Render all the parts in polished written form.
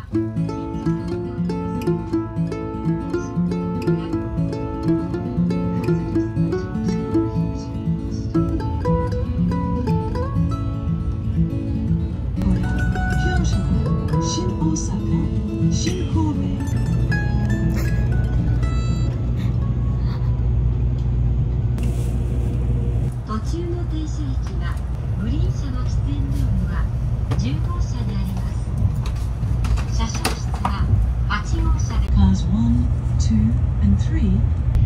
Cars 1, 2, and 3.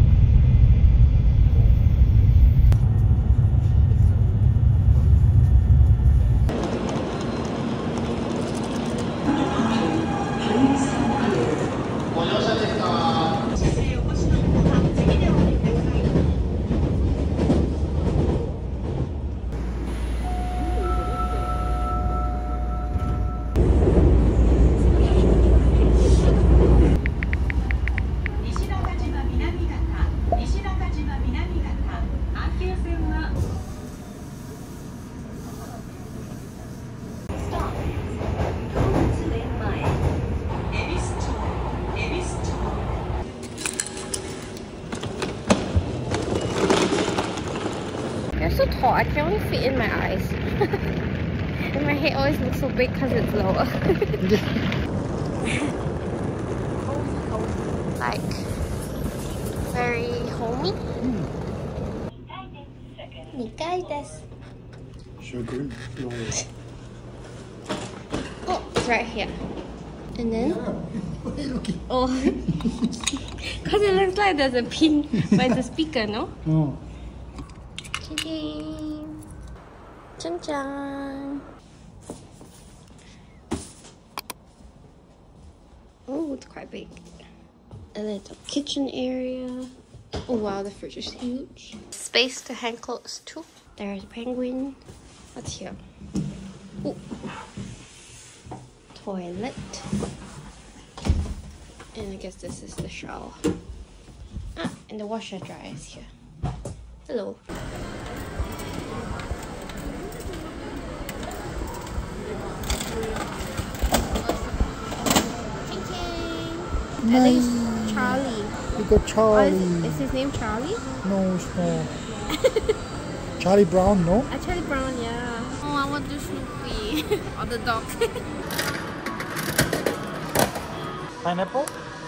You're so tall, I can only fit in my eyes. And my head always looks so big because it's lower. Like, very homey. 2階です. Sugar? No. Oh, it's right here. And then, oh, because it looks like there's a pin, but it's a speaker, no? Oh. Chan chan. Oh, it's quite big. And then it's a kitchen area. Oh wow, the fridge is huge. Space to hang clothes too. There's a penguin. What's here? Oh, toilet. And I guess this is the shower. Ah, and the washer dryer is here. Hello. I think it's Charlie. You got Charlie. Oh, is his name Charlie? No, it's not. Charlie Brown, no? Charlie Brown, yeah. Oh, I want the Snoopy. Or the dog. Pineapple?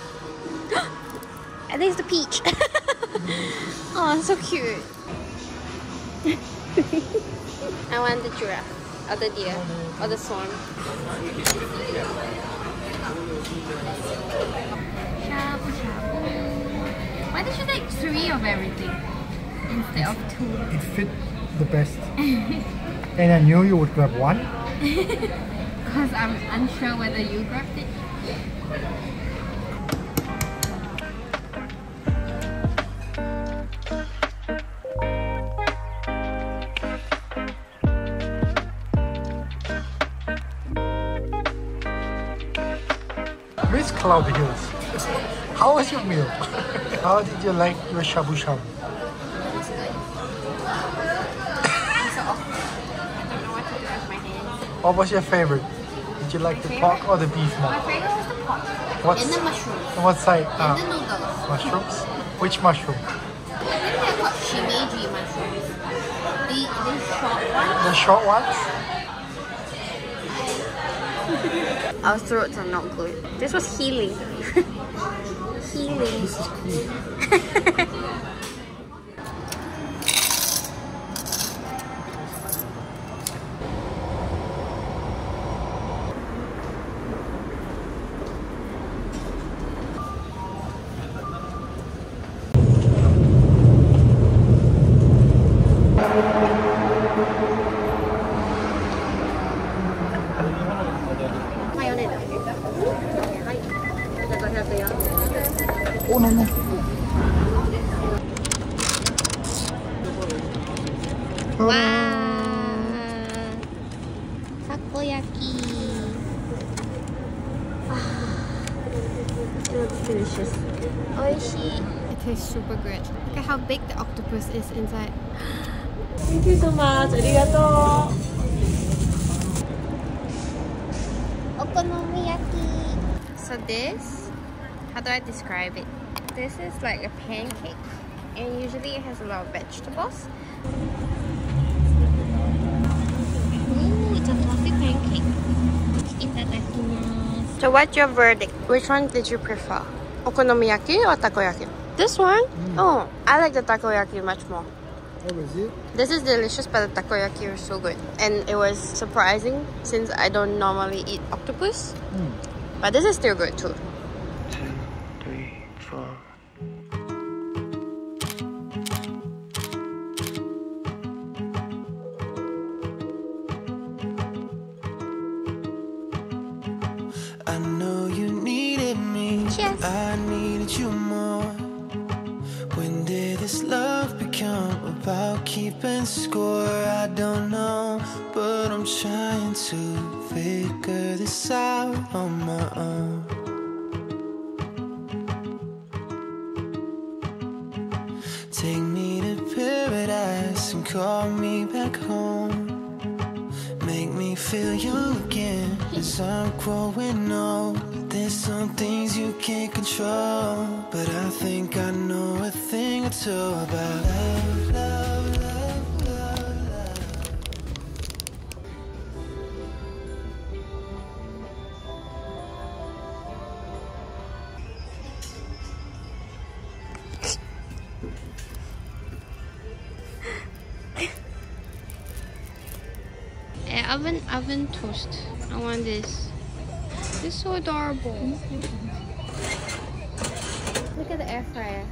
I think it's the peach. Oh, so cute. I want the giraffe, or the deer, or the swan. Shabu shabu. Why did you take 3 of everything instead of 2? It fit the best. And I knew you would grab one. Because I'm unsure whether you grabbed it. Miss Cloud Hills. How was your meal? How did you like your shabu shabu? It was good. I'm so awkward. I don't know what to do with my hands. What was your favorite? Did you like the pork or the beef My more? favorite was the pork. What's, And the mushrooms. and what side? And the noodles. Mushrooms? Which mushroom? I think they're called shimeji mushrooms. The short ones. The short ones? Our throats are not good. This was healing. Healing. This is cool. Oh no no. Wow. Takoyaki. It looks delicious. Oishi. It tastes super good. Look at how big the octopus is inside. Thank you so much. Arigato. Okonomiyaki. So this, how do I describe it? This is like a pancake, and usually it has a lot of vegetables. Ooh, it's a fluffy pancake. Itadakimasu. So what's your verdict? Which one did you prefer? Okonomiyaki or takoyaki? This one? Oh, I like the takoyaki much more. How was it? This is delicious, but the takoyaki was so good. And it was surprising since I don't normally eat octopus. But this is still good too. 2, 3, 4. I know you needed me. Cheers. I needed you more. When did this love become about keeping score? I don't know, but I'm trying to figure this out on my own. Take me to paradise and call me back home. Make me feel you again as I'm growing old. There's some things you can't control, but I think I know a thing or two about love, love, love, love, love. Oven toast. I want this. It's so adorable. Look at the air fryer.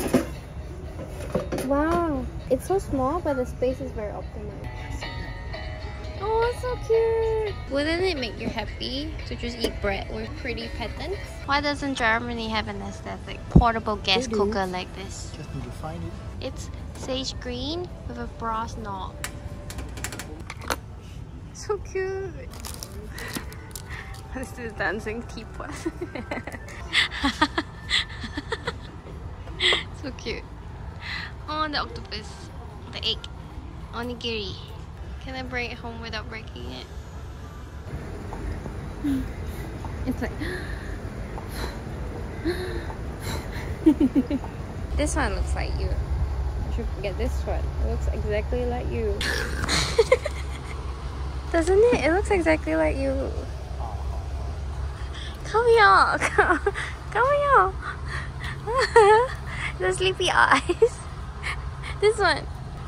Wow, it's so small, but the space is very optimized. Oh, it's so cute. Wouldn't it make you happy to just eat bread with pretty patterns? Why doesn't Germany have an aesthetic portable gas cooker like this? Just need to find it. It's sage green with a brass knob. So cute. What's this dancing teapot? So cute. Oh, the octopus. The egg. Onigiri. Can I bring it home without breaking it? It's like... This one looks like you. I should get this one. It looks exactly like you. Doesn't it? It looks exactly like you. Come here. Come here. The sleepy eyes. This one.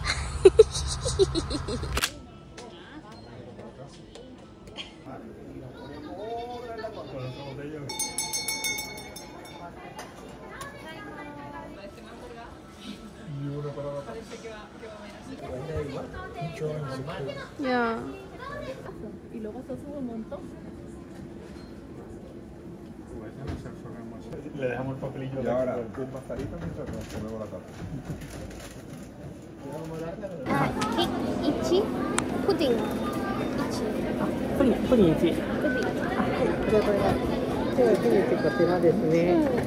Yeah. Le dejamos el papelillo. Y ahora tú mascarita mientras nos comemos la tarta. Cake ichi, pudding. Ichi. プリン1。 Pudding. じゃあこれが。では、次こちらですね。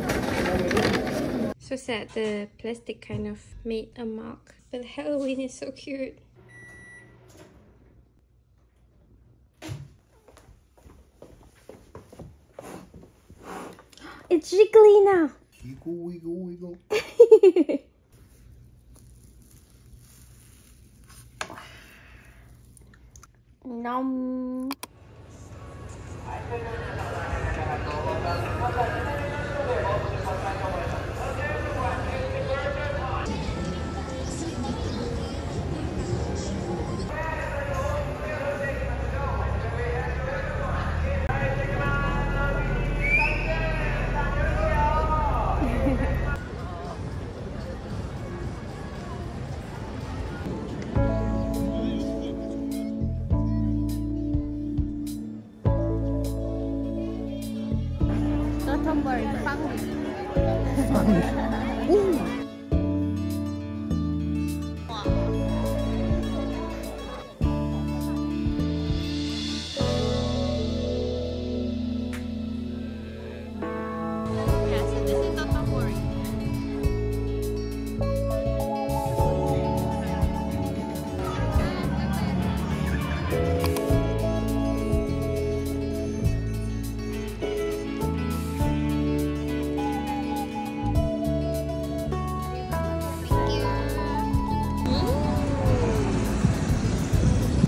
So sad the plastic kind of made a mark. But Halloween is so cute. It's jiggly now. Wiggle, wiggle, wiggle. Nom.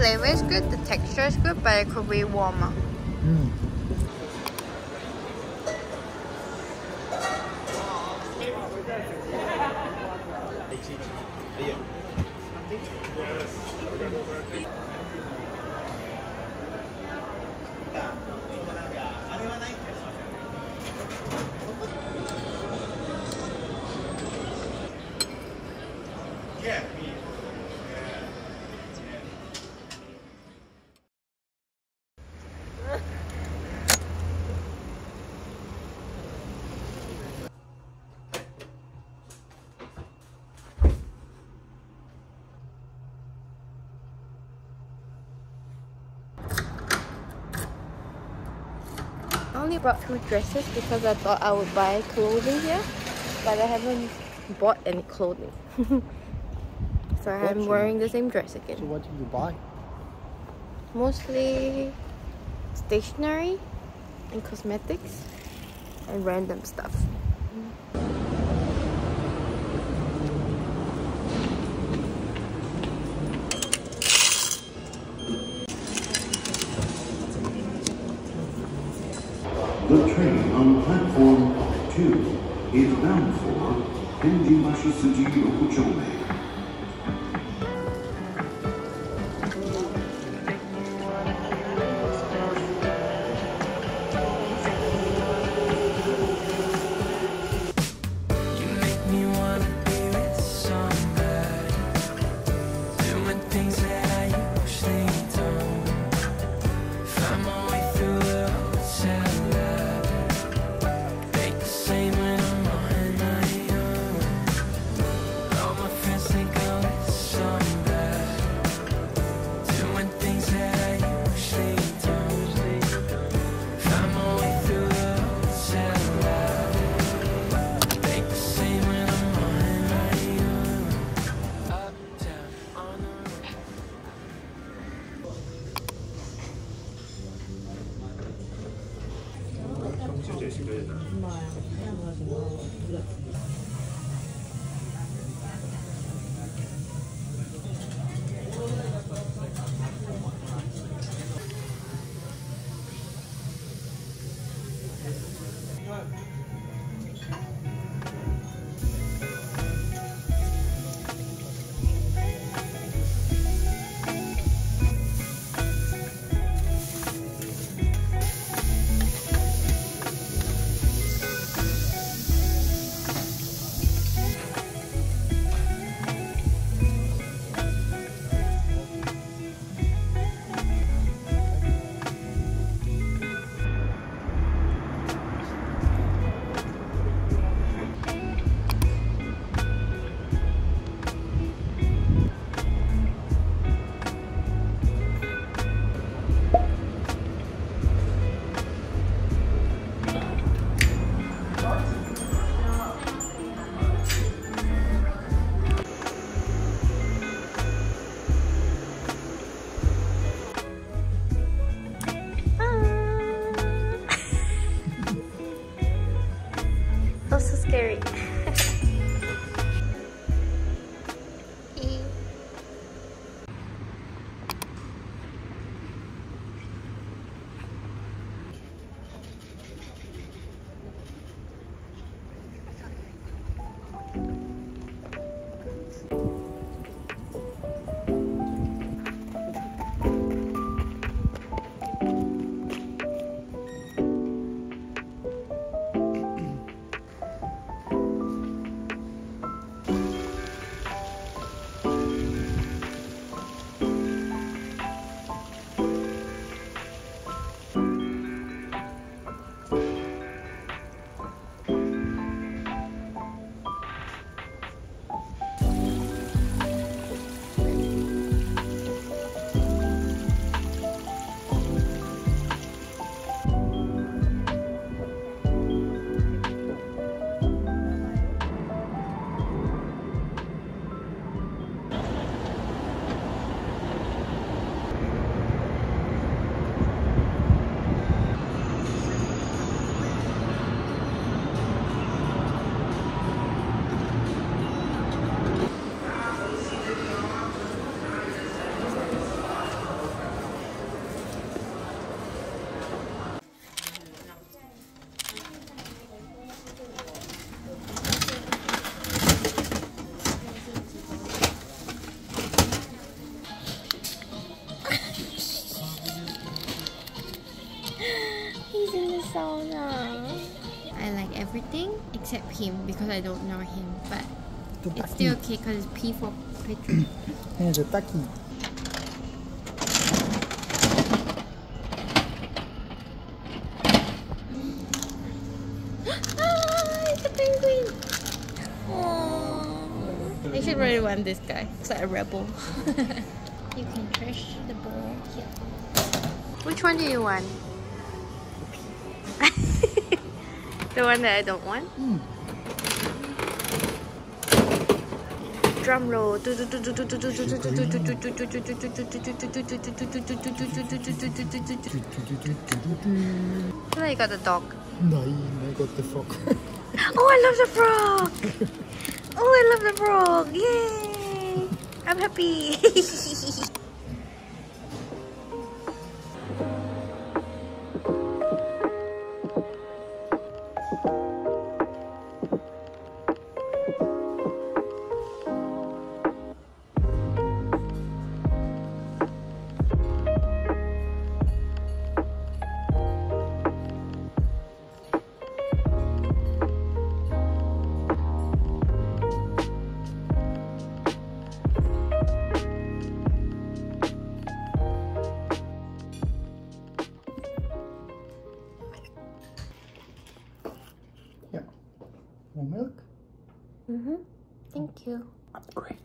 flavor is good, the texture is good, but it could be warmer. I only brought 2 dresses because I thought I would buy clothing here, but I haven't bought any clothing. So I'm wearing the same dress again. So what did you buy? Mostly stationery and cosmetics and random stuff. The train on platform 2 is bound for Tenjimashi Suji Yokochome. Scary. so nice. I like everything except him because I don't know him, but it's still okay because it's P for Patrick. And the taki. It's a penguin! Aww. I should really want this guy. It's like a rebel. You can trash the ball here. Which one do you want? The one that I don't want? Drum roll. Oh, you got the dog. No, I got the frog. Oh, I love the frog! Oh, I love the frog! Yay! I'm happy! More milk? Thank you. Upgrade.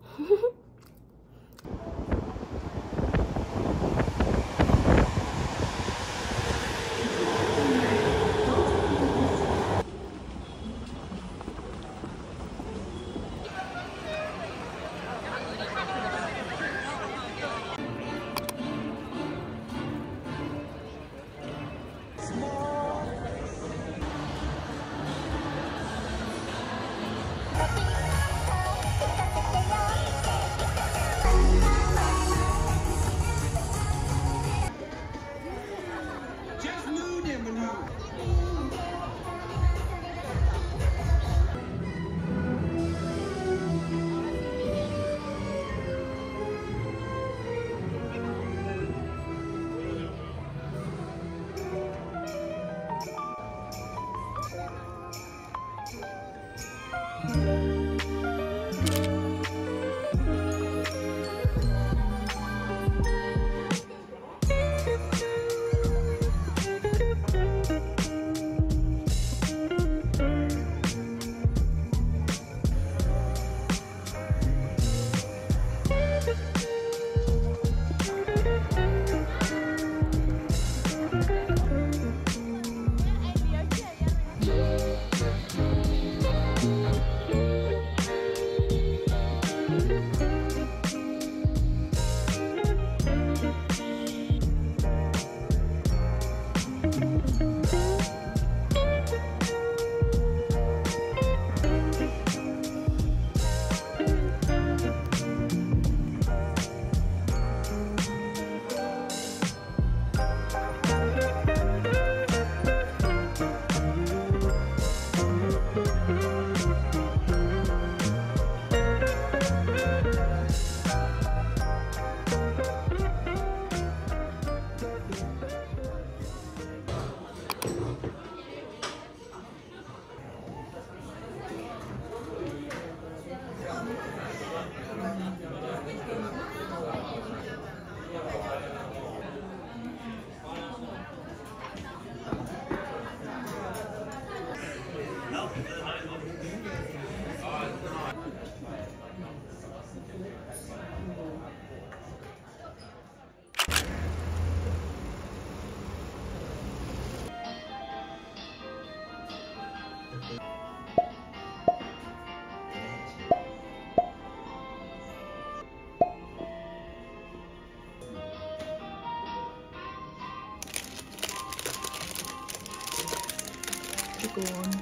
Go on.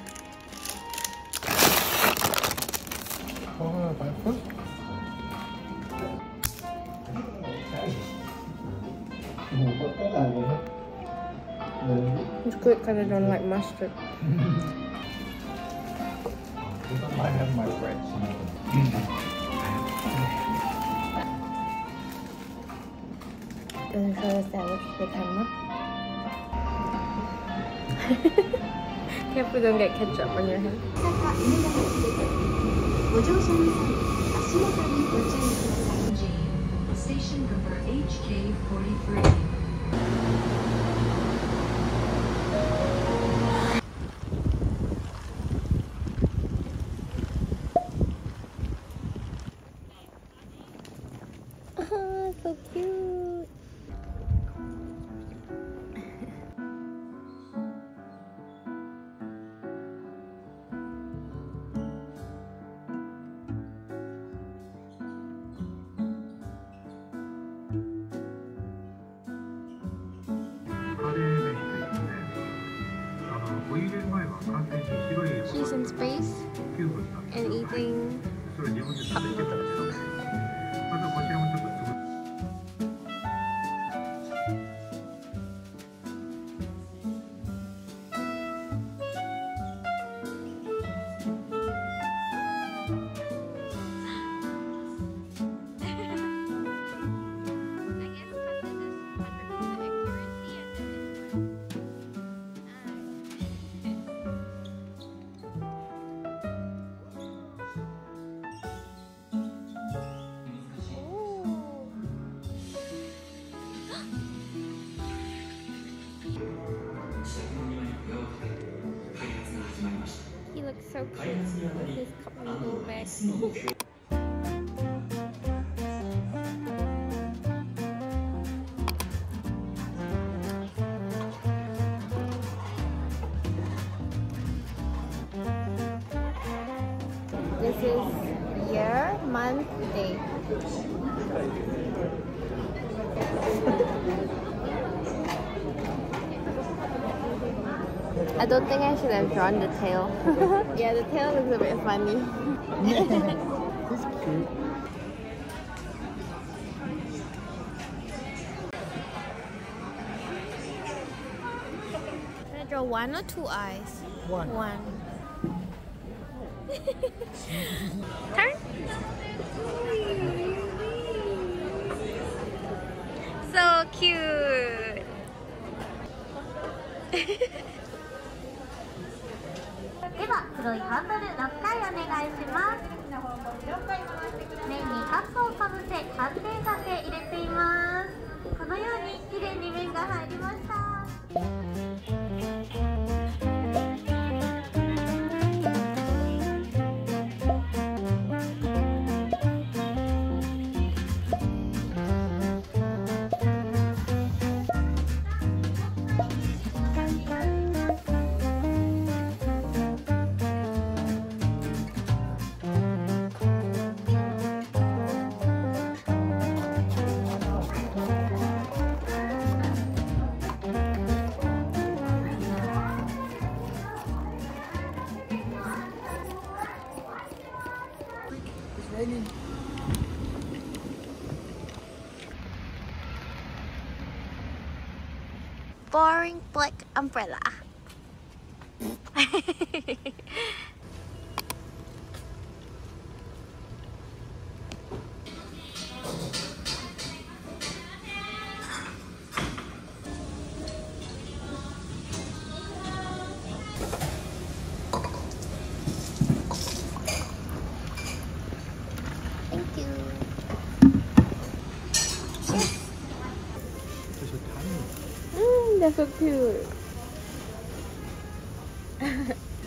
Oh, my foot. It's good because I don't like mustard. I have my bread. Doesn't show the sandwich they come up. Careful, don't get ketchup on your hand. ご乗車に際、足元にご注意ください。 Station number HK43. Oh, so cute. He's in space and eating cup noodles. He looks so cute with his cup noodle bag. This is year, month, day. I don't think I should have drawn the tail. Yeah, the tail looks a bit funny. Yeah, it's cute. Should I draw one or two eyes? One. One. Turn. So cute. では黒いハンドル6回お願いします。面にカップをかぶせ反転させ入れています。このようにきれいに面が入りました。 Boring black umbrella. Thank you. They're so cute.